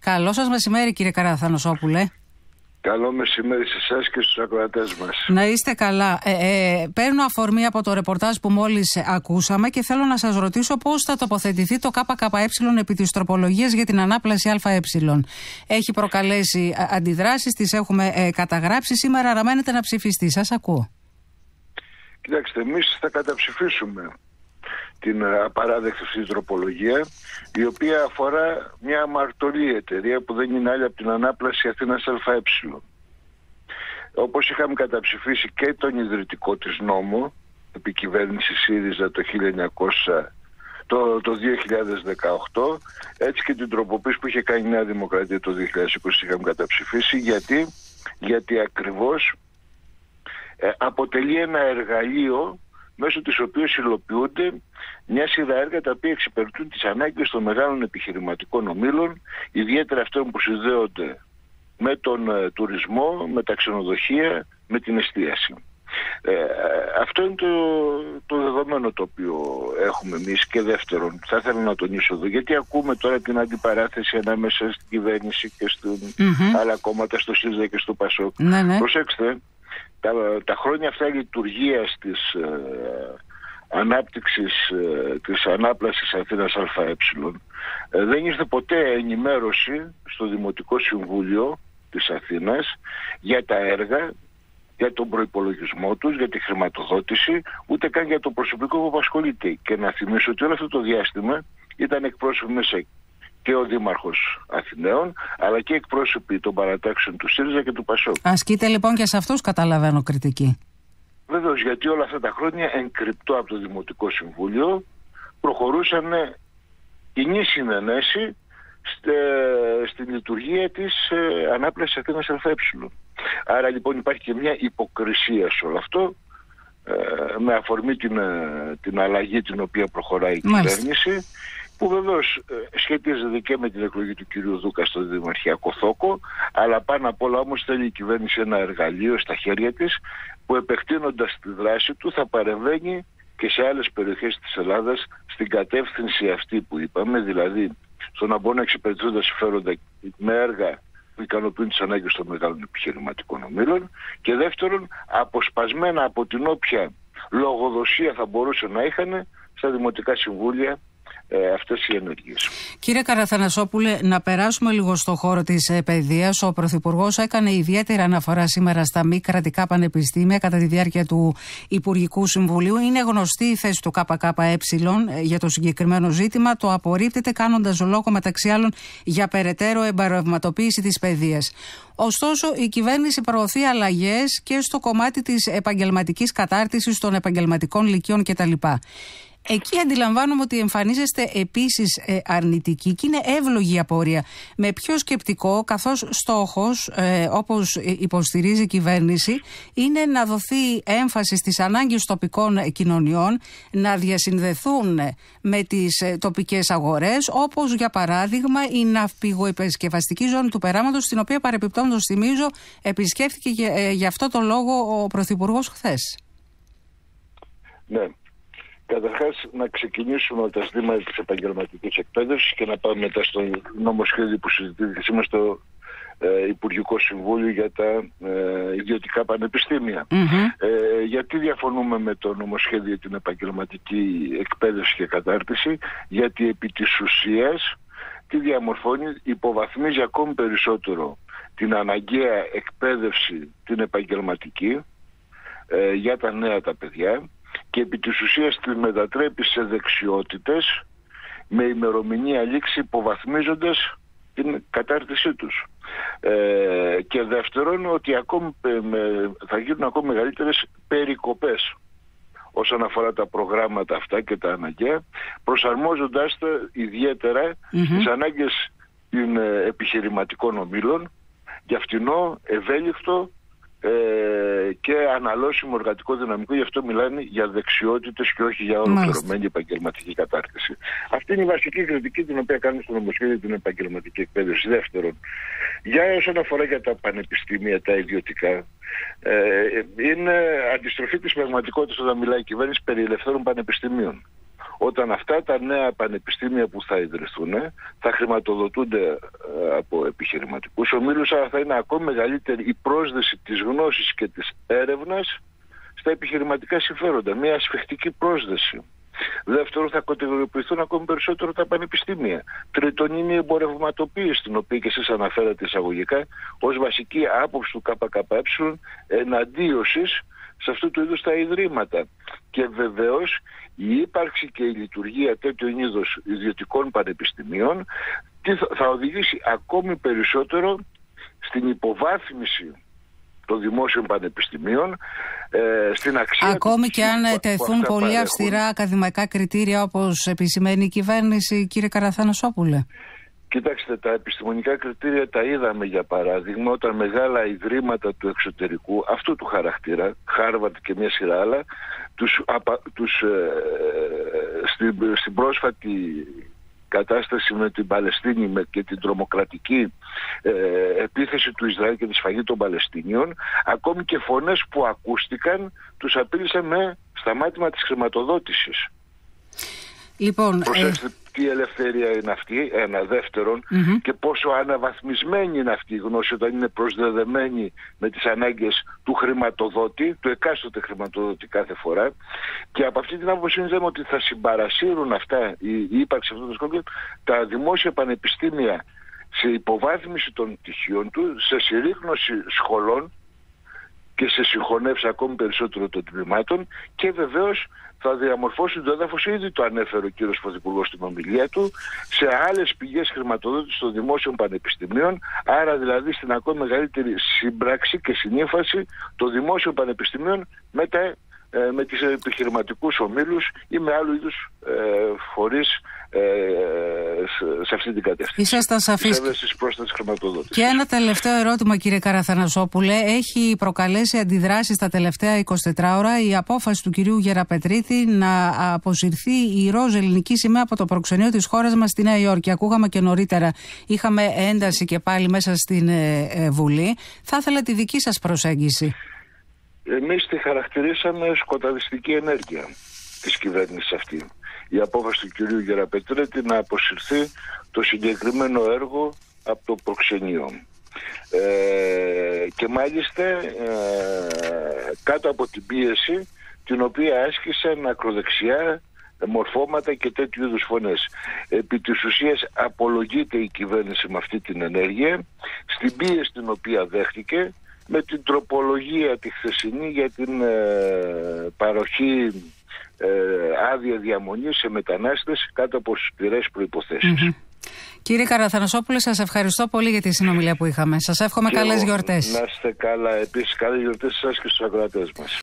Καλό σας μεσημέρι, κύριε Καραθανοσόπουλε. Καλό μεσημέρι σε εσάς και στους ακροατές μας. Να είστε καλά. Παίρνω αφορμή από το ρεπορτάζ που μόλις ακούσαμε και θέλω να σας ρωτήσω πώς θα τοποθετηθεί το ΚΚΕ επί της τροπολογίας για την ανάπλαση ΑΕ. Έχει προκαλέσει αντιδράσεις, τις έχουμε καταγράψει. Σήμερα αναμένεται να ψηφιστεί. Σας ακούω. Κοιτάξτε, εμείς θα καταψηφίσουμε την απαράδεκτη αυτή τροπολογία, η οποία αφορά μια αμαρτωλή εταιρεία που δεν είναι άλλη από την ανάπλαση Αθήνας ΑΕ. Όπως είχαμε καταψηφίσει και τον ιδρυτικό της νόμο, επί κυβέρνηση ΣΥΡΙΖΑ το 2018, έτσι και την τροποποίηση που είχε κάνει η Νέα Δημοκρατία το 2020 είχαμε καταψηφίσει. Γιατί ακριβώς αποτελεί ένα εργαλείο μέσω της οποίας υλοποιούνται μια σειρά έργα τα οποία εξυπηρετούν τις ανάγκες των μεγάλων επιχειρηματικών ομίλων, ιδιαίτερα αυτών που συνδέονται με τον τουρισμό, με τα ξενοδοχεία, με την εστίαση. Αυτό είναι το δεδομένο το οποίο έχουμε εμείς. Και δεύτερον, θα ήθελα να τονίσω εδώ, γιατί ακούμε τώρα την αντιπαράθεση ανάμεσα στην κυβέρνηση και άλλα κόμματα, στο ΣΥΡΙΖΑ και στο ΠΑΣΟΚ. Ναι. Προσέξτε, τα χρόνια αυτά λειτουργίας της ανάπτυξης της ανάπλασης Αθήνας ΑΕ δεν ήρθε ποτέ ενημέρωση στο Δημοτικό Συμβούλιο της Αθήνας για τα έργα, για τον προϋπολογισμό τους, για τη χρηματοδότηση, ούτε καν για το προσωπικό που απασχολείται. Και να θυμίσω ότι όλο αυτό το διάστημα ήταν εκπρόσωποι μέσα και ο Δήμαρχος Αθηναίων, αλλά και εκπρόσωποι των παρατάξεων του ΣΥΡΙΖΑ και του ΠΑΣΟΚ. Ασκείται λοιπόν και σε αυτούς, καταλαβαίνω, κριτική. Βεβαίως, γιατί όλα αυτά τα χρόνια εγκρυπτό από το Δημοτικό Συμβούλιο προχωρούσαν κοινή συνενέση στη λειτουργία της ανάπλασης Αθήνας ΑΕ. Άρα λοιπόν υπάρχει και μια υποκρισία σε όλο αυτό, με αφορμή την αλλαγή την οποία προχωράει η κυβέρνηση, που βεβαίως σχετίζεται και με την εκλογή του κυρίου Δούκα στο Δημαρχιακό Θόκο, αλλά πάνω απ' όλα όμως θέλει η κυβέρνηση ένα εργαλείο στα χέρια της, που επεκτείνοντας τη δράση του θα παρεμβαίνει και σε άλλες περιοχές της Ελλάδας στην κατεύθυνση αυτή που είπαμε, δηλαδή στο να μπορούν να εξυπηρετούν τα συμφέροντα με έργα που ικανοποιούν τις ανάγκες των μεγάλων επιχειρηματικών ομίλων, και δεύτερον, αποσπασμένα από την όποια λογοδοσία θα μπορούσε να είχαν στα δημοτικά συμβούλια αυτές οι ενέργειες. Κύριε Καραθανασόπουλε, να περάσουμε λίγο στο χώρο της παιδείας. Ο Πρωθυπουργός έκανε ιδιαίτερη αναφορά σήμερα στα μη κρατικά πανεπιστήμια κατά τη διάρκεια του Υπουργικού Συμβουλίου. Είναι γνωστή η θέση του ΚΚΕ για το συγκεκριμένο ζήτημα. Το απορρίπτεται, κάνοντας λόγο μεταξύ άλλων για περαιτέρω εμπορευματοποίηση της παιδείας. Ωστόσο, η κυβέρνηση προωθεί αλλαγές και στο κομμάτι της επαγγελματικής κατάρτισης των επαγγελματικών λυκείων κτλ. Εκεί αντιλαμβάνομαι ότι εμφανίζεστε επίσης αρνητικοί και είναι εύλογη η απορία. Με ποιο σκεπτικό, καθώς στόχος, όπως υποστηρίζει η κυβέρνηση, είναι να δοθεί έμφαση στις ανάγκες τοπικών κοινωνιών, να διασυνδεθούν με τις τοπικές αγορές, όπως για παράδειγμα η ναυπηγοεπισκευαστική ζώνη του Περάματος, την οποία παρεπιπτόντως θυμίζω επισκέφθηκε για αυτό το λόγο ο Πρωθυπουργός χθες. Ναι. Καταρχάς, να ξεκινήσουμε από τα ζητήματα της επαγγελματικής εκπαίδευσης και να πάμε μετά στο νομοσχέδιο που συζητήθηκε σήμερα στο Υπουργικό Συμβούλιο για τα ιδιωτικά πανεπιστήμια. Γιατί διαφωνούμε με το νομοσχέδιο την επαγγελματική εκπαίδευση και κατάρτιση? Γιατί επί της ουσίας τι διαμορφώνει? Υποβαθμίζει ακόμη περισσότερο την αναγκαία εκπαίδευση την επαγγελματική για τα νέα τα παιδιά, και επί της ουσίας τη μετατρέπει σε δεξιότητες με ημερομηνία λήξη, υποβαθμίζοντας την κατάρτισή τους. Και δεύτερον, ότι ακόμη, θα γίνουν ακόμη μεγαλύτερες περικοπές όσον αφορά τα προγράμματα αυτά και τα αναγκαία, προσαρμόζοντας τα ιδιαίτερα στις ανάγκες των επιχειρηματικών ομίλων για φτηνό, ευέλικτο και αναλώσιμο εργατικό δυναμικό. Γι' αυτό μιλάνε για δεξιότητες και όχι για ολοκληρωμένη επαγγελματική κατάρτιση. Αυτή είναι η βασική κριτική την οποία κάνουμε στο νομοσχέδιο την επαγγελματική εκπαίδευση. Δεύτερον, για όσον αφορά για τα πανεπιστήμια, τα ιδιωτικά, είναι αντιστροφή της πραγματικότητας όταν μιλάει η κυβέρνηση περί ελευθέρων πανεπιστημίων. όταν αυτά τα νέα πανεπιστήμια που θα ιδρυθούν θα χρηματοδοτούνται από επιχειρηματικούς ομίλους, αλλά θα είναι ακόμη μεγαλύτερη η πρόσδεση της γνώσης και της έρευνας στα επιχειρηματικά συμφέροντα. Μια ασφιχτική πρόσδεση. Δεύτερον, θα κατηγοριοποιηθούν ακόμη περισσότερο τα πανεπιστήμια. Τρίτον, είναι η εμπορευματοποίηση, την οποία και εσείς αναφέρατε εισαγωγικά, ως βασική άποψη του ΚΚΕ εναντίωσης σε αυτού του είδους τα ιδρύματα. Και βεβαίως η ύπαρξη και η λειτουργία τέτοιου είδους ιδιωτικών πανεπιστημίων θα οδηγήσει ακόμη περισσότερο στην υποβάθμιση των δημόσιων πανεπιστημίων, στην αξία. Ακόμη και αν τεθούν πολύ αυστηρά ακαδημαϊκά κριτήρια, όπως επισημαίνει η κυβέρνηση, κύριε Καραθανασόπουλε. Κοιτάξτε, τα επιστημονικά κριτήρια τα είδαμε, για παράδειγμα, όταν μεγάλα ιδρύματα του εξωτερικού, αυτού του χαρακτήρα, Χάρβαρντ και μια σειρά άλλα, στην πρόσφατη κατάσταση με την Παλαιστίνη και την τρομοκρατική επίθεση του Ισραήλ και τη σφαγή των Παλαιστίνιων, ακόμη και φωνές που ακούστηκαν τους απείλησαν με σταμάτημα της χρηματοδότησης. Λοιπόν, προσέξτε τι ελευθερία είναι αυτή, ένα. Δεύτερον, και πόσο αναβαθμισμένη είναι αυτή η γνώση όταν είναι προσδεδεμένη με τις ανάγκες του χρηματοδότη, του εκάστοτε χρηματοδότη κάθε φορά. Και από αυτή την άποψη είδαμε ότι θα συμπαρασύρουν αυτά, η ύπαρξη αυτών των σχολείων, τα δημόσια πανεπιστήμια σε υποβάθμιση των πτυχίων του, σε συρρίκνωση σχολών και σε συγχωνεύσει ακόμη περισσότερο των τμήματων, και βεβαίως θα διαμορφώσουν το έδαφος, ήδη το ανέφερε ο κύριος Πρωθυπουργός στην ομιλία του, σε άλλες πηγές χρηματοδότησης των δημόσιων πανεπιστημίων, άρα δηλαδή στην ακόμη μεγαλύτερη σύμπραξη και συνύφαση των δημόσιων πανεπιστημίων με τις επιχειρηματικούς ομίλους ή με άλλου είδους φορείς σε αυτή την κατεύθυνση. Ήσασταν σαφείς. Και ένα τελευταίο ερώτημα, κύριε Καραθανασόπουλε. Έχει προκαλέσει αντιδράσεις τα τελευταία 24 ώρα η απόφαση του κυρίου Γεραπετρίτη να αποσυρθεί η ροζ ελληνική σημαία από το προξενείο της χώρας μας στη Νέα Υόρκη. Ακούγαμε και νωρίτερα, είχαμε ένταση και πάλι μέσα στην Βουλή. Θα ήθελα τη δική σας προσέγγιση. Εμείς τη χαρακτηρίσαμε σκοταδιστική ενέργεια της κυβέρνησης αυτή. Η απόφαση του κυρίου Γεραπετρίτη να αποσυρθεί το συγκεκριμένο έργο από το προξενείο. Και μάλιστα κάτω από την πίεση την οποία άσκησαν ακροδεξιά μορφώματα και τέτοιου είδους φωνές. Επί της ουσίας απολογείται η κυβέρνηση με αυτή την ενέργεια, στην πίεση την οποία δέχτηκε, με την τροπολογία τη χθεσινή για την παροχή άδεια διαμονή σε μετανάστες κάτω από σκληρές προϋποθέσεις. Κύριε Καραθανασόπουλε, σας ευχαριστώ πολύ για τη συνομιλία που είχαμε. Σας εύχομαι καλές γιορτές. Να είστε καλά. Επίσης, καλές γιορτές σε εσάς και στους ακροατές μας.